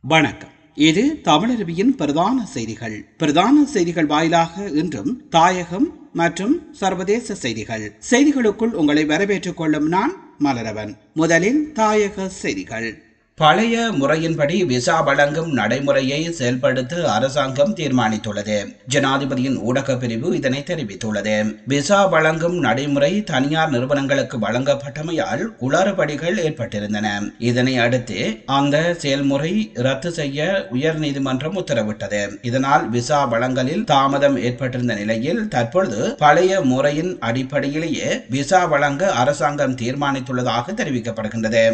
வணக்கம். இது தமிழருவியின் பிரதான செய்திகள் வாயிலாக இன்றும் தாயகம் மற்றும் சர்வதேச செய்திகளுக்குள் உங்களை வரவேற்றுக் கொள்ளும் நான் மலரவன். முதலில் தாயக செய்திகள். பழைய முறையின்படி விசா வழங்கும் நடைமுறையை செயல்படுத்த அரசாங்கம் தீர்மானித்துள்ளது. ஜனாதிபதியின் ஊடக பிரிவு இதனை தெரிவித்துள்ளது. விசா வழங்கும் நடைமுறை தனியார் நிறுவனங்களுக்கு வழங்கப்பட்டமையால் குளறுபடிகள் ஏற்பட்டிருந்தன. இதனை அடுத்து அந்த செயல்முறை ரத்து செய்ய உயர்நீதிமன்றம் உத்தரவிட்டது. இதனால் விசா வழங்கலில் தாமதம் ஏற்பட்டிருந்த நிலையில் தற்பொழுது பழைய முறையின் அடிப்படையிலேயே விசா வழங்க அரசாங்கம் தீர்மானித்துள்ளதாக தெரிவிக்கப்படுகின்றது.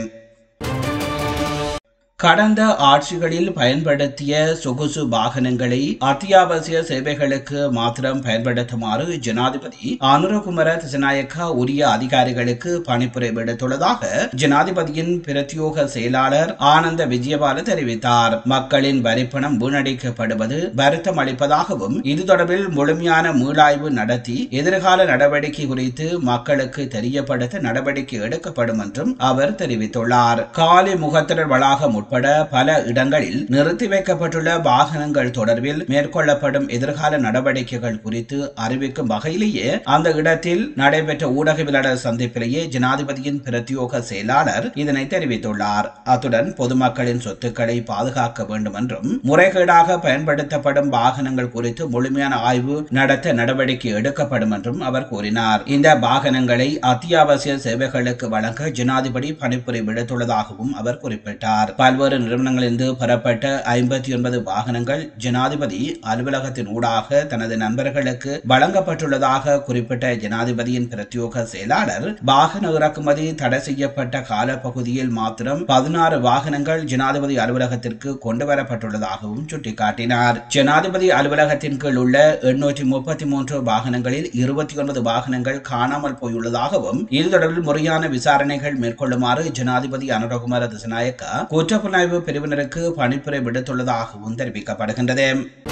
கடந்த ஆட்சிகளில் பயன்படுத்திய சொகுசு வாகனங்களை அத்தியாவசிய சேவைகளுக்கு மாத்திரம் பயன்படுத்துமாறு ஜனாதிபதி அனுரகுமார திசாநாயக்க உரிய அதிகாரிகளுக்கு பணிப்புரை விடுத்துள்ளதாக ஜனாதிபதியின் பிரத்யோக செயலாளர் ஆனந்த விஜயபால தெரிவித்தார். மக்களின் வரிப்பணம் வீணடிக்கப்படுவது வருத்தம் அளிப்பதாகவும் இது தொடர்பில் முழுமையான மீளாய்வு நடத்தி எதிர்கால நடவடிக்கை குறித்து மக்களுக்கு தெரியப்படுத்த நடவடிக்கை எடுக்கப்படும் என்றும் அவர் தெரிவித்துள்ளார். காலி முகத்திடர் வளாகம் பல இடங்களில் நிறுத்தி வைக்கப்பட்டுள்ள வாகனங்கள் தொடர்பில் மேற்கொள்ளப்படும் எதிர்கால நடவடிக்கைகள் குறித்து அறிவிக்கும் வகையிலேயே அந்த இடத்தில் நடைபெற்ற ஊடகவியலாளர் சந்திப்பிலேயே ஜனாதிபதியின் பிரத்யோக செயலாளர் இதனை தெரிவித்துள்ளார். அத்துடன் பொதுமக்களின் சொத்துக்களை பாதுகாக்க வேண்டும் என்றும் முறைகேடாக பயன்படுத்தப்படும் வாகனங்கள் குறித்து முழுமையான ஆய்வு நடத்த நடவடிக்கை எடுக்கப்படும் என்றும் அவர் கூறினார். இந்த வாகனங்களை அத்தியாவசிய சேவைகளுக்கு வழங்க ஜனாதிபதி பணிப்புரை விடுத்துள்ளதாகவும் அவர் குறிப்பிட்டார். பல்வேறு நிறுவனங்களிலிருந்து பெறப்பட்ட 59 வாகனங்கள் ஜனாதிபதி அலுவலகத்தின் ஊடாக தனது நண்பர்களுக்கு வழங்கப்பட்டுள்ளதாக குறிப்பிட்ட ஜனாதிபதியின் பிரத்யோக செயலாளர் வாகன இறக்குமதி தடை செய்யப்பட்ட காலப்பகுதியில் மாத்திரம் 16 வாகனங்கள் ஜனாதிபதி அலுவலகத்திற்கு கொண்டுவரப்பட்டுள்ளதாகவும் சுட்டிக்காட்டினார். ஜனாதிபதி அலுவலகத்தின் கீழ் உள்ள 833 வாகனங்களில் 29 வாகனங்கள் காணாமல் போயுள்ளதாகவும் இது தொடர்பில் முறையான விசாரணைகள் மேற்கொள்ளுமாறு ஜனாதிபதி அனுரகுமார திசாநாயக்க குற்றப்புலனாய்வு பிரிவினருக்கு பணிப்புரை விடுத்துள்ளதாகவும் தெரிவிக்கப்படுகின்றது.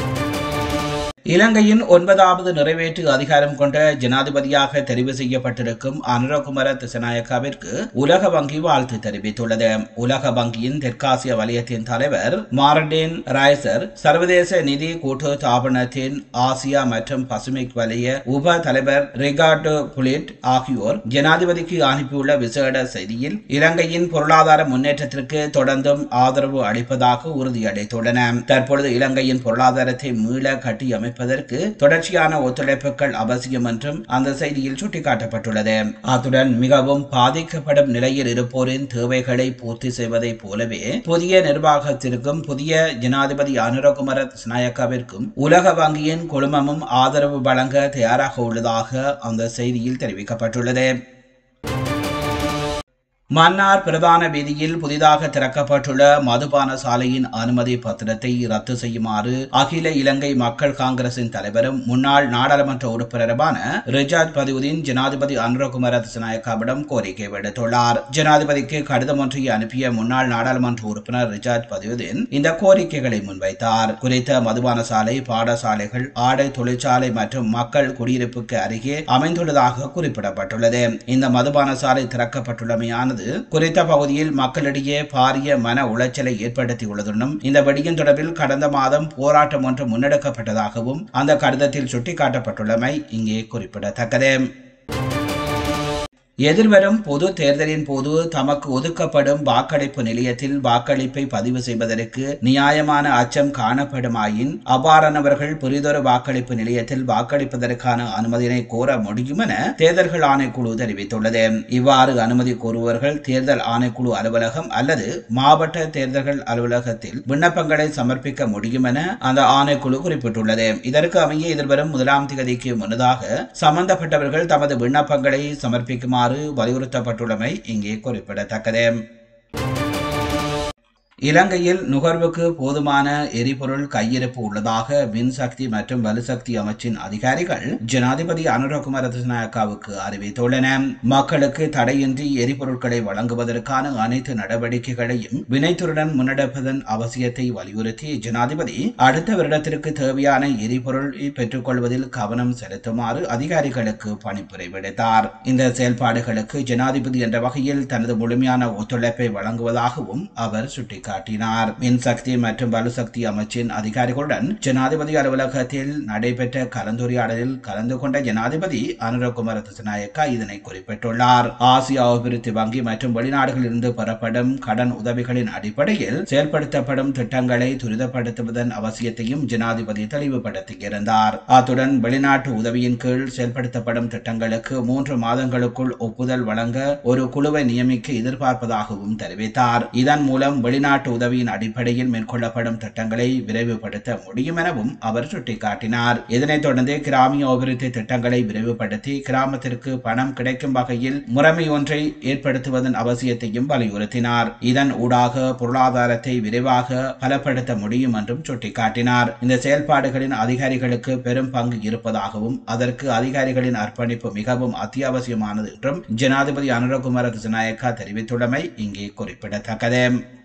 இலங்கையின் 9வது நிறைவேற்று அதிகாரம் கொண்ட ஜனாதிபதியாக தெரிவு செய்யப்பட்டிருக்கும் அனுரகுமார திசாநாயக்கவிற்கு உலக வங்கி வாழ்த்து தெரிவித்துள்ளது. உலக வங்கியின் தெற்காசிய வலயத்தின் தலைவர் மார்டின் ரைசர், சர்வதேச நிதி கூட்டு தாபனத்தின் ஆசியா மற்றும் பசிபிக் வலய உப தலைவர் ரிகார்டோ புலிட் ஆகியோர் ஜனாதிபதிக்கு அனுப்பியுள்ள விசேட செய்தியில் இலங்கையின் பொருளாதார முன்னேற்றத்திற்கு தொடர்ந்தும் ஆதரவு அளிப்பதாக உறுதியளித்துள்ளனர். தற்பொழுது இலங்கையின் பொருளாதாரத்தை மீள கட்டியமைப்பு தொடர்ச்சியான ஒத்துழைப்புகள் அவசியம் என்றும் அந்த செய்தியில் சுட்டிக்காட்டப்பட்டுள்ளது. அத்துடன் மிகவும் பாதிக்கப்படும் நிலையில் இருப்போரின் தேவைகளை பூர்த்தி செய்வதைப் போலவே புதிய நிர்வாகத்திற்கும் புதிய ஜனாதிபதி அனுரகுமார திசாநாயக்கவிற்கும் உலக வங்கியின் குழுமமும் ஆதரவு வழங்க தயாராக உள்ளதாக அந்த செய்தியில் தெரிவிக்கப்பட்டுள்ளது. மன்னார் பிரதான வீதியில் புதிதாக திறக்கப்பட்டுள்ள மதுபான சாலையின் அனுமதி பத்திரத்தை ரத்து செய்யுமாறு அகில இலங்கை மக்கள் காங்கிரசின் தலைவரும் முன்னாள் நாடாளுமன்ற உறுப்பினருமான ரிஜாத் பதியுதீன் ஜனாதிபதி அனுரகுமார திசாநாயக்கவிடம் கோரிக்கை விடுத்துள்ளார். ஜனாதிபதிக்கு கடிதம் ஒன்றை அனுப்பிய முன்னாள் நாடாளுமன்ற உறுப்பினர் ரிஜாத் பதியுதீன் இந்த கோரிக்கைகளை முன்வைத்தார். குறித்த மதுபான சாலை பாடசாலைகள், ஆடை தொழிற்சாலை மற்றும் மக்கள் குடியிருப்புக்கு அருகே அமைந்துள்ளதாக குறிப்பிடப்பட்டுள்ளது. இந்த மதுபான சாலை திறக்கப்பட்டுள்ளமையானது குறித்த பகுதியில் மக்களிடையே பாரிய மன உளைச்சலை ஏற்படுத்தியுள்ளதுடன் இந்த வெடியின் தொடர்பில் கடந்த மாதம் போராட்டம் ஒன்று முன்னெடுக்கப்பட்டதாகவும் அந்த கடிதத்தில் சுட்டிக்காட்டப்பட்டுள்ளமை இங்கே குறிப்பிடத்தக்கது. எதிர்வரும் பொது தேர்தலின் போது தமக்கு ஒதுக்கப்படும் வாக்களிப்பு நிலையத்தில் வாக்களிப்பை பதிவு செய்வதற்கு நியாயமான அச்சம் காணப்படுமாயின் அவ்வாறானவர்கள் புரிதொரு வாக்களிப்பு நிலையத்தில் வாக்களிப்பதற்கான அனுமதியினை கோர முடியும் என தேர்தல்கள் ஆணைக்குழு தெரிவித்துள்ளது. இவ்வாறு அனுமதி கோருவர்கள் தேர்தல் ஆணைக்குழு அலுவலகம் அல்லது மாவட்ட தேர்தல்கள் அலுவலகத்தில் விண்ணப்பங்களை சமர்ப்பிக்க முடியும் என அந்த ஆணைக்குழு குறிப்பிட்டுள்ளது. இதற்கு அமைய எதிர்வரும் 1ஆம் தேதிக்கு முன்னதாக சம்பந்தப்பட்டவர்கள் தமது விண்ணப்பங்களை சமர்ப்பிக்குமாறு வலியுறுத்தப்பட்டுள்ளமை இங்கே குறிப்பிடத்தக்கது. இலங்கையில் நுகர்வுக்கு போதுமான எரிபொருள் கையிருப்பு உள்ளதாக மின்சக்தி மற்றும் வலுசக்தி அமைச்சின் அதிகாரிகள் ஜனாதிபதி அனுரகுமார திசாநாயக்கவுக்கு அறிவித்துள்ளனர். மக்களுக்கு தடையின்றி எரிபொருட்களை வழங்குவதற்கான அனைத்து நடவடிக்கைகளையும் வினைத்துடன் முன்னெடுப்பதன் அவசியத்தை வலியுறுத்தி ஜனாதிபதி அடுத்த வருடத்திற்கு தேவையான எரிபொருளை பெற்றுக் கொள்வதில் கவனம் செலுத்துமாறு அதிகாரிகளுக்கு பணிப்புரை விடுத்தார். இந்த செயல்பாடுகளுக்கு ஜனாதிபதி என்ற வகையில் தனது முழுமையான ஒத்துழைப்பை வழங்குவதாகவும் அவர் சுட்டிக்காட்டினார். சுட்டிக்காட்டினார். மின்சக்தி மற்றும் வலுசக்தி அமைச்சின் அதிகாரிகளுடன் ஜனாதிபதி அலுவலகத்தில் நடைபெற்ற கலந்துரையாடலில் கலந்து கொண்ட ஜனாதிபதி அனுரகுமார திசாநாயக்கா இதனை குறிப்பிட்டுள்ளார். ஆசிய அபிவிருத்தி வங்கி மற்றும் வெளிநாடுகளிலிருந்து பெறப்படும் கடன் உதவிகளின் அடிப்படையில் செயல்படுத்தப்படும் திட்டங்களை துரிதப்படுத்துவதன் அவசியத்தையும் ஜனாதிபதி தெளிவுபடுத்தியிருந்தார். அத்துடன் வெளிநாட்டு உதவியின் கீழ் செயல்படுத்தப்படும் திட்டங்களுக்கு 3 மாதங்களுக்குள் ஒப்புதல் வழங்க ஒரு குழுவை நியமிக்க எதிர்பார்ப்பதாகவும் தெரிவித்தார். இதன் மூலம் வெளிநாட்டு உதவியின் அடிப்படையில் மேற்கொள்ளப்படும் திட்டங்களை விரைவுபடுத்த முடியும் எனவும் அவர் சுட்டிக்காட்டினார். இதனைத் தொடர்ந்து கிராமிய அபிவிருத்தி திட்டங்களை விரைவுபடுத்தி கிராமத்திற்கு பணம் கிடைக்கும் வகையில் முறைமை ஒன்றை ஏற்படுத்துவதன் அவசியத்தையும் வலியுறுத்தினார். இதன் ஊடாக பொருளாதாரத்தை விரைவாக பலப்படுத்த முடியும் என்றும் சுட்டிக்காட்டினார். இந்த செயல்பாடுகளின் அதிகாரிகளுக்கு பெரும் பங்கு இருப்பதாகவும் அதற்கு அதிகாரிகளின் அர்ப்பணிப்பு மிகவும் அத்தியாவசியமானது என்றும் ஜனாதிபதி அனுரகுமார திசாநாயக்கா தெரிவித்துள்ளமை இங்கே குறிப்பிடத்தக்கது.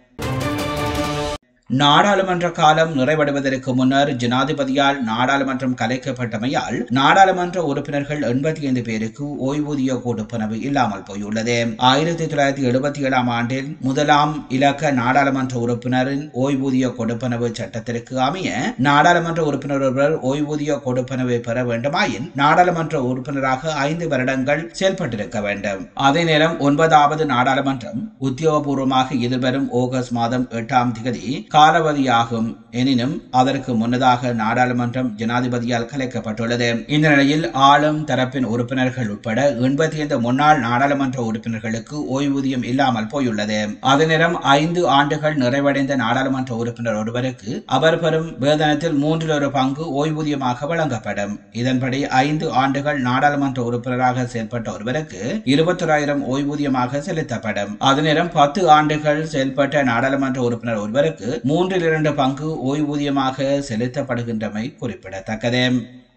நாடாளுமன்ற காலம் நிறைவடைவதற்கு முன்னர் ஜனாதிபதியால் நாடாளுமன்றம் கலைக்கப்பட்டமையால் நாடாளுமன்ற உறுப்பினர்கள் 85 பேருக்கு ஓய்வூதிய கொடுப்பனவு இல்லாமல் போயுள்ளது. 1977 ஆண்டில் முதலாம் இலக்க நாடாளுமன்ற உறுப்பினரின் ஓய்வூதிய கொடுப்பனவு சட்டத்திற்கு அமைய நாடாளுமன்ற உறுப்பினர் ஒருவர் ஓய்வூதிய கொடுப்பனவை பெற வேண்டுமாயின் நாடாளுமன்ற உறுப்பினராக 5 வருடங்கள் செயல்பட்டிருக்க வேண்டும். அதே நேரம் 9வது நாடாளுமன்றம் உத்தியோகபூர்வமாக எதிர்வரும் ஆகஸ்ட் மாதம் 8ஆம் தேதி காலாவதியாகும். எனினும் அதற்கு முன்னதாக நாடாளுமன்றம் ஜனாதிபதியால் கலைக்கப்பட்டுள்ளது. இந்த நிலையில் ஆளும் தரப்பின் உறுப்பினர்கள் உட்பட 85 முன்னாள் நாடாளுமன்ற உறுப்பினர்களுக்கு ஓய்வூதியம் இல்லாமல் போயுள்ளது. அதே நேரம் 5 ஆண்டுகள் நிறைவடைந்த நாடாளுமன்ற உறுப்பினர் ஒருவருக்கு அவர் பெறும் வேதனத்தில் 1/3 பங்கு ஓய்வூதியமாக வழங்கப்படும். இதன்படி 5 ஆண்டுகள் நாடாளுமன்ற உறுப்பினராக செயல்பட்ட ஒருவருக்கு 21,000 ஓய்வூதியமாக செலுத்தப்படும். அதே நேரம் 10 ஆண்டுகள் செயல்பட்ட நாடாளுமன்ற உறுப்பினர் ஒருவருக்கு 3/2 பங்கு ஓய்வூதியமாக செலுத்தப்படுகின்றமை குறிப்பிடத்தக்கது.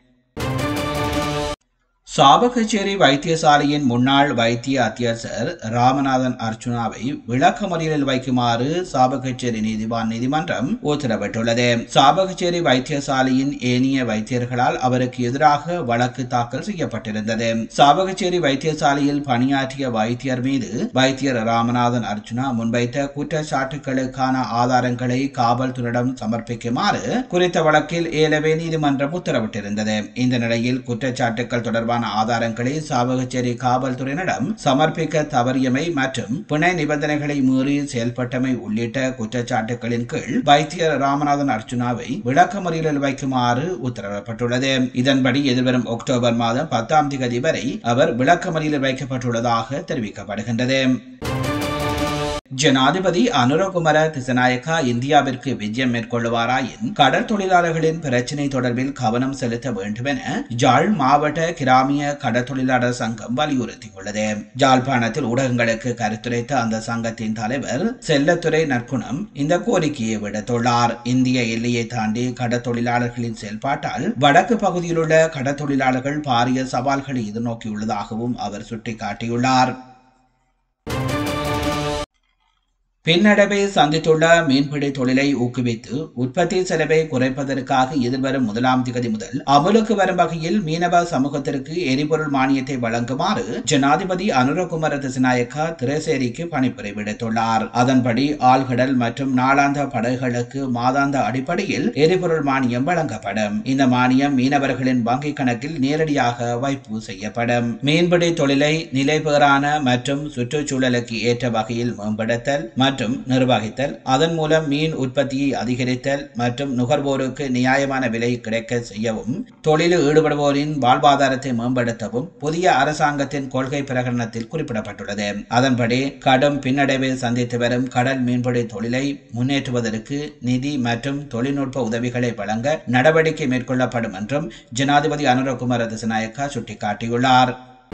சாவகச்சேரி வைத்தியசாலையின் முன்னாள் வைத்திய அத்தியட்சர் ராமநாதன் அர்ச்சுனாவை விளக்கமறியலில் வைக்குமாறு சாவகச்சேரி நீதிமன்றம் உத்தரவிட்டுள்ளது. சாவகச்சேரி வைத்தியசாலையின் ஏனைய வைத்தியர்களால் அவருக்கு எதிராக வழக்கு தாக்கல் செய்யப்பட்டிருந்தது. சாவகச்சேரி வைத்தியசாலையில் பணியாற்றிய வைத்தியர் மீது வைத்தியர் ராமநாதன் அர்ச்சுனா முன்வைத்த குற்றச்சாட்டுகளுக்கான ஆதாரங்களை காவல்துறையிடம் சமர்ப்பிக்குமாறு குறித்த வழக்கில் ஏலவே நீதிமன்றம் உத்தரவிட்டிருந்தது. இந்த நிலையில் குற்றச்சாட்டுகள் தொடர்பான ஆதாரங்களை சாவகச்சேரி காவல்துறையினரிடம் சமர்ப்பிக்க தவறியமை மற்றும் பிணை நிபந்தனைகளை மீறி செயல்பட்டமை உள்ளிட்ட குற்றச்சாட்டுகளின் கீழ் வைத்தியர் ராமநாதன் அர்ச்சுனாவை விளக்கமறியலில் வைக்குமாறு உத்தரவிடப்பட்டுள்ளது. இதன்படி எதிர்வரும் அக்டோபர் மாதம் 10ஆம் தேதி வரை அவர் விளக்கமறியலில் வைக்கப்பட்டுள்ளதாக தெரிவிக்கப்படுகின்றது. ஜனாதிபதி அனுரகுமார திசாநாயக்கா இந்தியாவிற்கு விஜயம் மேற்கொள்ளுவாராயின் கடல் தொழிலாளர்களின் பிரச்சினை தொடர்பில் கவனம் செலுத்த வேண்டும் என யாழ் மாவட்ட கிராமிய கடற்தொழிலாளர் சங்கம் வலியுறுத்தியுள்ளது. யாழ்ப்பாணத்தில் ஊடகங்களுக்கு கருத்துரைத்த அந்த சங்கத்தின் தலைவர் செல்லத்துறை நற்குணம் இந்த கோரிக்கையை விடுத்துள்ளார். இந்திய எல்லையை தாண்டி கடற்தொழிலாளர்களின் செயல்பாட்டால் வடக்கு பகுதியில் உள்ள கடற்தொழிலாளர்கள் பாரிய சவால்களை எதிர்நோக்கியுள்ளதாகவும் அவர் சுட்டிக்காட்டியுள்ளார். பின்னடைவை சந்தித்துள்ள மீன்பிடி தொழிலை ஊக்குவித்து உற்பத்தி செலவை குறைப்பதற்காக எதிர்வரும் 1ஆம் தேதி முதல் அமலுக்கு வரும் வகையில் மீனவ சமூகத்திற்கு எரிபொருள் மானியத்தை வழங்குமாறு ஜனாதிபதி அனுரகுமார திசாநாயக்கா திரைசேரிக்கு பணிப்புரை விடுத்துள்ளார். அதன்படி ஆழ்கடல் மற்றும் நாளாந்த படகுகளுக்கு மாதாந்த அடிப்படையில் எரிபொருள் மானியம் வழங்கப்படும். இந்த மானியம் மீனவர்களின் வங்கிக் கணக்கில் நேரடியாக வைப்பு செய்யப்படும். மீன்பிடி தொழிலை நிலைபெறான மற்றும் சுற்றுச்சூழலுக்கு ஏற்ற வகையில் மேம்படுத்தல் மற்றும் நிர்வகித்தல், அதன் மூலம் மீன் உற்பத்தியை அதிகரித்தல் மற்றும் நுகர்வோருக்கு நியாயமான விலை கிடைக்க செய்யவும், தொழிலில் ஈடுபடுவோரின் வாழ்வாதாரத்தை மேம்படுத்தவும் புதிய அரசாங்கத்தின் கொள்கை பிரகடனத்தில் குறிப்பிடப்பட்டுள்ளது. அதன்படி கடும் பின்னடைவை சந்தித்து வரும் கடல் மீன்பிடி தொழிலை முன்னேற்றுவதற்கு நிதி மற்றும் தொழில்நுட்ப உதவிகளை வழங்க நடவடிக்கை மேற்கொள்ளப்படும் என்றும் ஜனாதிபதி அனுரகுமார திசாநாயக்கா சுட்டிக்காட்டியுள்ளார்.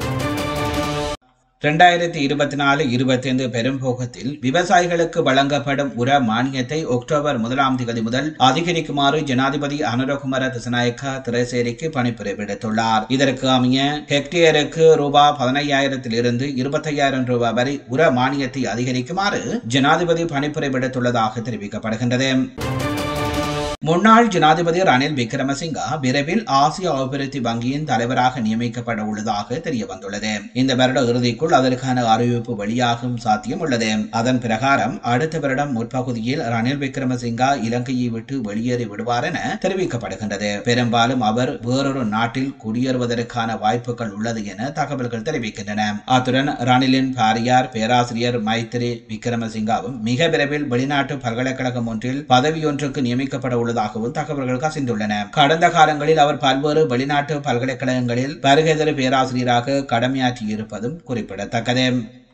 2024-25 பெரும்போகத்தில் விவசாயிகளுக்கு வழங்கப்படும் உர மானியத்தை அக்டோபர் 1ஆம் தேதி முதல் அதிகரிக்குமாறு ஜனாதிபதி அனுரகுமார திசாநாயக்கா திரைசேரிக்கு பணிப்புரை விடுத்துள்ளார். இதற்கு அமைய ஹெக்டேருக்கு ரூபாய் 15,000 25,000 ரூபாய் வரை உர மானியத்தை அதிகரிக்குமாறு ஜனாதிபதி பணிப்புரை விடுத்துள்ளதாக தெரிவிக்கப்படுகின்றது. முன்னாள் ஜனாதிபதி ரணில் விக்ரமசிங்கா விரைவில் ஆசிய அபிவிருத்தி வங்கியின் தலைவராக நியமிக்கப்பட உள்ளதாக தெரிய வந்துள்ளது. இந்த வருட இறுதிக்குள் அதற்கான அறிவிப்பு வெளியாகும் சாத்தியம் உள்ளது. அதன் பிரகாரம் அடுத்த வருடம் முற்பகுதியில் ரணில் விக்ரமசிங்கா இலங்கையை விட்டு வெளியேறி விடுவார் என தெரிவிக்கப்படுகின்றது. பெரும்பாலும் அவர் வேறொரு நாட்டில் குடியேறுவதற்கான வாய்ப்புகள் உள்ளது என தகவல்கள் தெரிவிக்கின்றன. அத்துடன் ரணிலின் பாரியார் பேராசிரியர் மைத்ரி விக்ரமசிங்காவும் மிக விரைவில் வெளிநாட்டு பல்கலைக்கழகம் ஒன்றில் பதவியொன்றுக்கு நியமிக்கப்பட உள்ளதாகவும் தகவல்கள் கசிந்துள்ளன. கடந்த காலங்களில் அவர் பல்வேறு வெளிநாட்டு பல்கலைக்கழகங்களில் வருகைதரு பேராசிரியராக கடமையாற்றியிருப்பதும் குறிப்பிடத்தக்கது.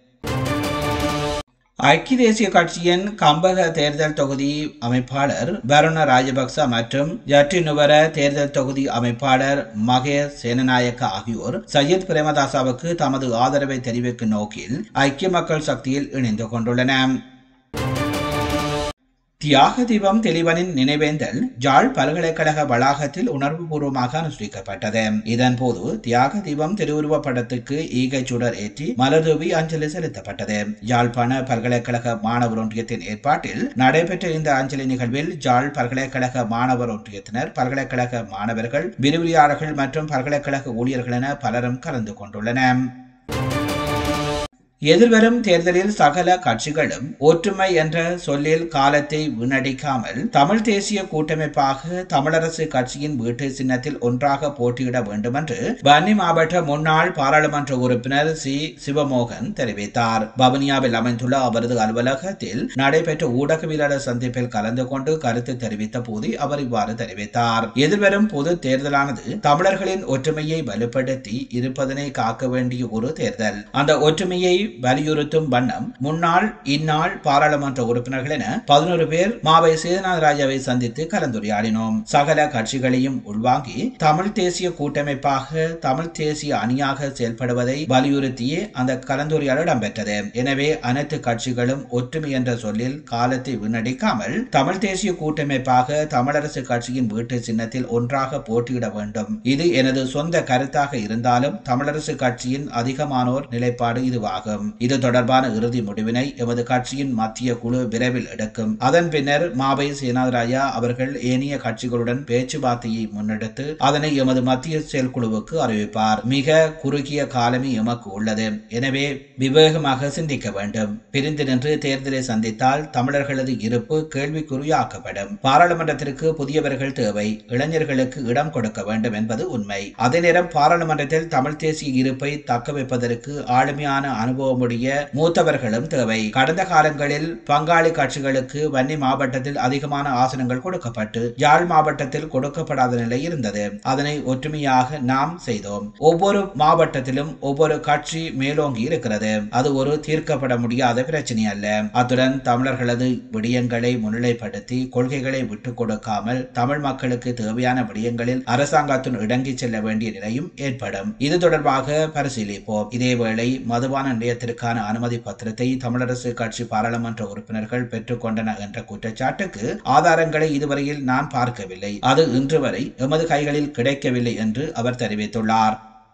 ஐக்கிய தேசிய கட்சியின் கம்பக தேர்தல் தொகுதி அமைப்பாளர் வருண ராஜபக்ச மற்றும் ஜட்டினுவர தேர்தல் தொகுதி அமைப்பாளர் மகேஷ் சேனநாயக்க ஆகியோர் சஜித் பிரேமதாசவுக்கு தமது ஆதரவை தெரிவிக்கும் நோக்கில் ஐக்கிய மக்கள் சக்தியில் இணைந்து கொண்டுள்ளனர். தியாக தீபம் தெளிவனின் நினைவேந்தல் யாழ் பல்கலைக்கழக வளாகத்தில் உணர்வுபூர்வமாக அனுஷ்டிக்கப்பட்டது. இதன்போது தியாக தீபம் திருவுருவ படத்துக்கு ஈகை சுடர் ஏற்றி மலர்தூவி அஞ்சலி செலுத்தப்பட்டது. யாழ்ப்பாண பல்கலைக்கழக மாணவர் ஒன்றியத்தின் ஏற்பாட்டில் நடைபெற்ற இந்த அஞ்சலி நிகழ்வில் யாழ் பல்கலைக்கழக மாணவர் ஒன்றியத்தினர், பல்கலைக்கழக மாணவர்கள், விரிவுரையாளர்கள் மற்றும் பல்கலைக்கழக ஊழியர்கள் என பலரும் கலந்து கொண்டுள்ளனர். எதிர்வரும் தேர்தலில் சகல கட்சிகளும் ஒற்றுமை என்ற சொல்லில் காலத்தை வீணடிக்காமல் தமிழ் தேசிய கூட்டமைப்பாக தமிழரசு கட்சியின் வீட்டு சின்னத்தில் ஒன்றாக போட்டியிட வேண்டும் என்று வன்னி மாவட்ட முன்னாள் பாராளுமன்ற உறுப்பினர் சி சிவமோகன் தெரிவித்தார். வவுனியாவில் அமைந்துள்ள அவரது அலுவலகத்தில் நடைபெற்ற ஊடகவியலாளர் சந்திப்பில் கலந்து கொண்டு கருத்து தெரிவித்த போது அவர் இவ்வாறு தெரிவித்தார். எதிர்வரும் பொது தேர்தலானது தமிழர்களின் ஒற்றுமையை வலுப்படுத்தி இருப்பதனை காக்க வேண்டிய ஒரு தேர்தல். அந்த ஒற்றுமையை வலியுறுத்தும் வண்ணம் முன்னாள் இந்நாள் பாராளுமன்ற உறுப்பினர்கள் என 11 பேர் மாவை சேதநாதராஜாவை சந்தித்து கலந்துரையாடினோம். சகல கட்சிகளையும் உள்வாங்கி தமிழ் தேசிய கூட்டமைப்பாக தமிழ் தேசிய அணியாக செயல்படுவதை வலியுறுத்தியே அந்த கலந்துரையாடல் இடம்பெற்றது. எனவே அனைத்து கட்சிகளும் ஒற்றுமை என்ற சொல்லில் காலத்தை வீணடிக்காமல் தமிழ் தேசிய கூட்டமைப்பாக தமிழரசு கட்சியின் வீட்டு சின்னத்தில் ஒன்றாக போட்டியிட வேண்டும். இது எனது சொந்த கருத்தாக இருந்தாலும் தமிழரசு கட்சியின் அதிகமானோர் நிலைப்பாடு இதுவாகும். இது தொடர்பான இறுதி முடிவினை எமது கட்சியின் மத்திய குழு விரைவில் எடுக்கும். அதன் பின்னர் மாவை சேனாதராயா அவர்கள் ஏனைய கட்சிகளுடன் பேச்சுவார்த்தையை முன்னெடுத்து அதனை எமது மத்திய செயற்குழுவுக்கு அறிவிப்பார். மிக குறுகிய காலமே எமக்கு உள்ளது. எனவே விவேகமாக சிந்திக்க வேண்டும். பிரிந்து நின்று தேர்தலை சந்தித்தால் தமிழர்களது இருப்பு கேள்விக்குறியாக்கப்படும். பாராளுமன்றத்திற்கு புதியவர்கள் தேவை. இளைஞர்களுக்கு இடம் கொடுக்க வேண்டும் என்பது உண்மை. அதே நேரம் பாராளுமன்றத்தில் தமிழ் தேசிய இருப்பை தக்க வைப்பதற்கு ஆளுமையான அனுபவமுடைய மூத்தவர்களும் தேவை. கடந்த காலங்களில் பங்காளி கட்சிகளுக்கு வன்னி மாவட்டத்தில் அதிகமான ஆசனங்கள் கொடுக்கப்பட்டு யாழ் மாவட்டத்தில் கொடுக்கப்படாத நிலை இருந்தது. அதனை ஒற்றுமையாக நாம் செய்தோம். ஒவ்வொரு மாவட்டத்திலும் ஒவ்வொரு கட்சி மேலோங்கி இருக்கிறது. அது ஒரு தீர்க்கப்பட முடியாத பிரச்சனை அல்ல. அத்துடன் தமிழர்களது விடயங்களை முன்னிலைப்படுத்தி கொள்கைகளை விட்டுக் கொடுக்காமல் தமிழ் மக்களுக்கு தேவையான விடயங்களில் அரசாங்கத்துடன் இடங்கி செல்ல வேண்டிய நிலையும் ஏற்படும். இது தொடர்பாக பரிசீலிப்போம். இதேவேளை மதுபான நிலையத்திற்கான அனுமதி பத்திரத்தை தமிழரசு கட்சி பாராளுமன்ற உறுப்பினர்கள் பெற்றுக் கொண்டனர் என்ற குற்றச்சாட்டுக்கு ஆதாரங்களை இதுவரையில் நான் பார்க்கவில்லை. அது இன்று வரை எமது கைகளில் கிடைக்கவில்லை என்று அவர் தெரிவித்துள்ளார்.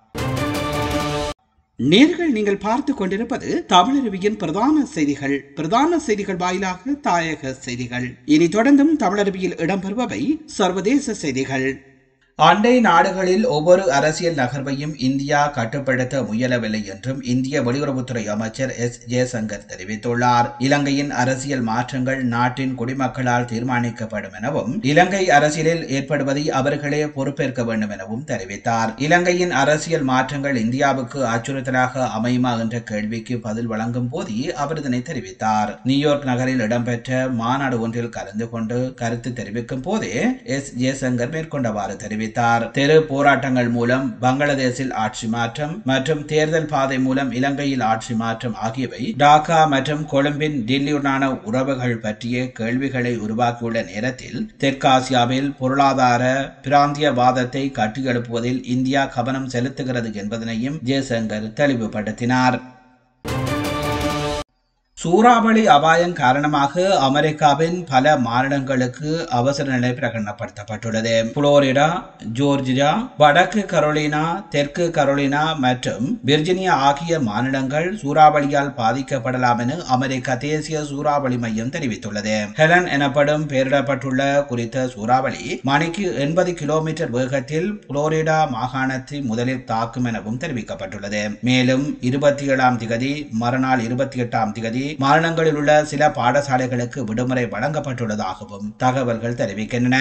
நேர்கள் நீங்கள் பார்த்து கொண்டிருப்பது தமிழருவியின் பிரதான செய்திகள் வாயிலாக தாயக செய்திகள். இனி தொடர்ந்தும் தமிழருவியில் இடம்பெறுபவை சர்வதேச செய்திகள். அண்டை நாடுகளில் ஒவ்வொரு அரசியல் நகர்வையும் இந்தியா கட்டுப்படுத்த முயலவில்லை என்றும் இந்திய வெளியுறவுத்துறை அமைச்சர் எஸ் ஜெயசங்கர் தெரிவித்துள்ளார். இலங்கையின் அரசியல் மாற்றங்கள் நாட்டின் குடிமக்களால் தீர்மானிக்கப்படும் எனவும் இலங்கை அரசியலில் ஏற்படுவதை அவர்களே பொறுப்பேற்க வேண்டும் எனவும் தெரிவித்தார். இலங்கையின் அரசியல் மாற்றங்கள் இந்தியாவுக்கு அச்சுறுத்தலாக அமையுமா என்ற கேள்விக்கு பதில் வழங்கும் போது அவர் இதனை தெரிவித்தார். நியூயார்க் நகரில் இடம்பெற்ற மாநாடு ஒன்றில் கலந்து கொண்டு கருத்து தெரிவிக்கும் போதே எஸ் ஜெயசங்கர் மேற்கொண்டவாறு தெரிவித்தார். தெரு போராட்டங்கள் மூலம் பங்களாதேஷில் ஆட்சி மாற்றம் மற்றும் தேர்தல் பாதை மூலம் இலங்கையில் ஆட்சி மாற்றம் ஆகியவை டாக்கா மற்றும் கொழும்பின் டில்லியுடனான உறவுகள் பற்றிய கேள்விகளை உருவாக்கியுள்ள நேரத்தில் தெற்காசியாவில் பொருளாதார பிராந்தியவாதத்தை கட்டியெழுப்புவதில் இந்தியா கவனம் செலுத்துகிறது என்பதனையும் ஜெயசங்கர் தெளிவுபடுத்தினார். சூறாவளி அபாயம் காரணமாக அமெரிக்காவின் பல மாநிலங்களுக்கு அவசர நிலை பிரகடனப்படுத்தப்பட்டுள்ளது. புளோரிடா, ஜோர்ஜியா, வடக்கு கரோலினா, தெற்கு கரோலினா மற்றும் விர்ஜினியா ஆகிய மாநிலங்கள் சூறாவளியால் பாதிக்கப்படலாம் என அமெரிக்க தேசிய சூறாவளி மையம் தெரிவித்துள்ளது. ஹெலன் எனப்படும் பெயரிடப்பட்டுள்ள குறித்த சூறாவளி மணிக்கு 80 கிலோமீட்டர் வேகத்தில் புளோரிடா மாகாணத்தை முதலில் தாக்கும் எனவும் தெரிவிக்கப்பட்டுள்ளது. மேலும் 27ஆம் திகதி மறுநாள் 28ஆம் திகதி மாநிலங்களில் உள்ள சில பாடசாலைகளுக்கு விடுமுறை வழங்கப்பட்டுள்ளதாகவும் தகவல்கள் தெரிவிக்கின்றன.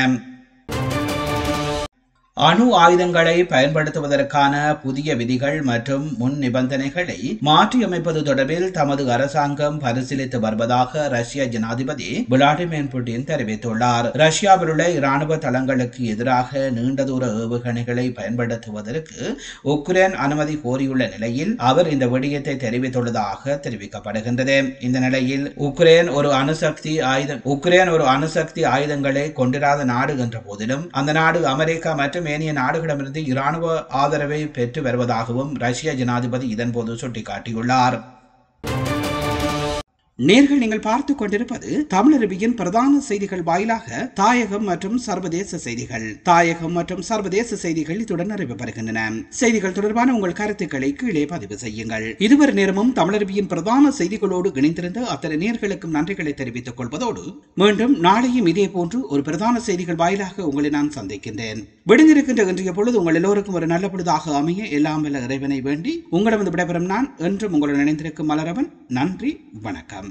அணு ஆயுதங்களை பயன்படுத்துவதற்கான புதிய விதிகள் மற்றும் முன் நிபந்தனைகளை மாற்றியமைப்பது தொடர்பில் தமது அரசாங்கம் பரிசீலித்து வருவதாக ரஷ்ய ஜனாதிபதி விளாடிமிர் புட்டின் தெரிவித்துள்ளார். ரஷ்யாவில் உள்ள இராணுவ தளங்களுக்கு எதிராக நீண்ட தூர ஏவுகணைகளை பயன்படுத்துவதற்கு உக்ரைன் அனுமதி கோரியுள்ள நிலையில் அவர் இந்த விடயத்தை தெரிவித்துள்ளதாக தெரிவிக்கப்படுகின்றது. இந்த நிலையில் உக்ரைன் ஒரு அணுசக்தி ஆயுதங்களை கொண்டிராத நாடு என்ற போதிலும் அந்த நாடு அமெரிக்கா மற்றும் ஏனைய நாடுகளிடமிருந்து இராணுவ ஆதரவை பெற்று வருவதாகவும் ரஷ்ய ஜனாதிபதி இதன்போது சுட்டிக்காட்டியுள்ளார். நேர்கள் நீங்கள் பார்த்துக் கொண்டிருப்பது தமிழருவியின் பிரதான செய்திகள் வாயிலாக தாயகம் மற்றும் சர்வதேச செய்திகள். தாயகம் மற்றும் சர்வதேச செய்திகள் இத்துடன் நிறைவு பெறுகின்றன. செய்திகள் தொடர்பான உங்கள் கருத்துக்களை கீழே பதிவு செய்யுங்கள். இதுவரை நேரமும் தமிழருவியின் பிரதான செய்திகளோடு இணைந்திருந்த அத்தனை நேர்களுக்கும் நன்றிகளை தெரிவித்துக் கொள்வதோடு மீண்டும் நாளையும் இதே போன்று ஒரு பிரதான செய்திகள் வாயிலாக உங்களை நான் சந்திக்கின்றேன். விடுந்திருக்கின்ற இன்றைய பொழுது உங்கள் எல்லோருக்கும் ஒரு நல்ல பொழுதாக அமைய எல்லாம் வல்ல இறைவனை வேண்டி உங்களிடம் விடைபெறும் நான் என்றும் உங்களுடன் இணைந்திருக்கும் மலரவன். நன்றி, வணக்கம்.